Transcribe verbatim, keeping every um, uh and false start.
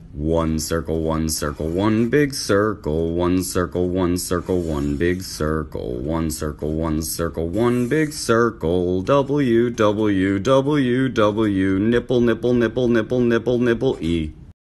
One circle, one circle, one big circle, one circle, one circle, one big circle, one circle, one circle, one big circle, W, W, W, W, nipple, nipple, nipple, nipple, nipple, nipple, E.